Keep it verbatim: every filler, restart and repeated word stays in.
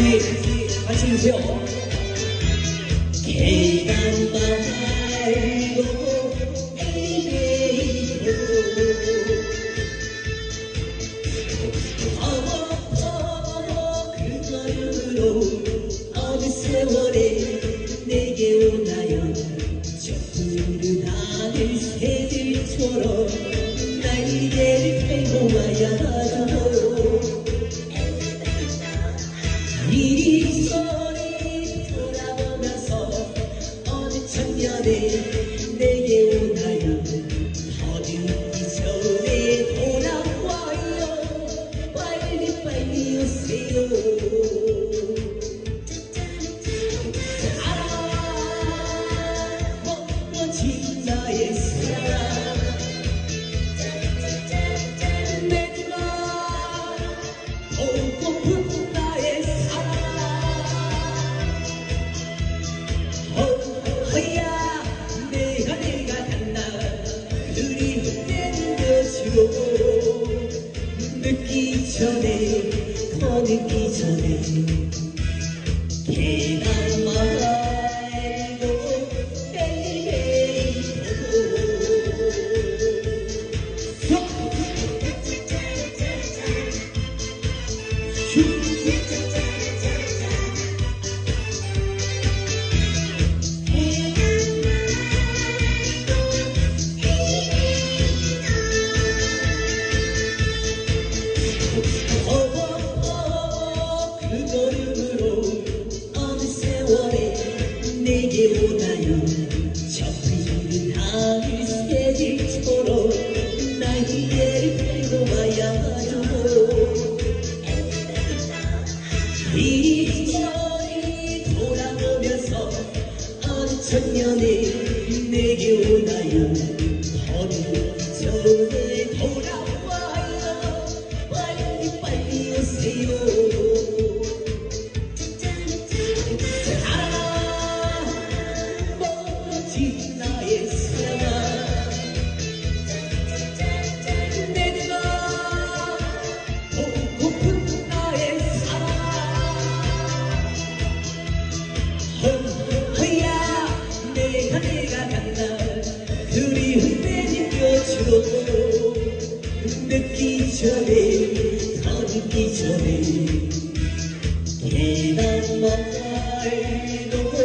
같이 같이 주세요. 계단 말고 엘리베이터 어머 그걸로 어느 세월에 내게 오나요. 저 푸르다는 새들처럼 날개를 펴고 와야죠. 이 소리 돌아보면서 어느 청년에 내게 오나요. 더 늦기 전에 돌아와요. 빨리 빨리 오세요. 알아 멋진 나의 사랑 내가 보고픈 나의 사랑 허야 내가 내가 간다 그리운 내려줘 늦기 전에 더 늦기 전에 계단 말고 엘리베이터 그 걸음으로 어느 세월에 내게 오나요. 저 푸른 하늘 새들처럼 날개를 펴고 와야죠. 이 소리 돌아오면서 어느 청년에 내게 오나요. 더 늦기 전에 돌아와요. 빨리 빨리 오세요. 멋진 나의 사랑 내가 보고픈 나의 사랑 허야 내가 내가 간다 그리운 내 곁으로 늦기 전에 더 늦기 전에 계단 말고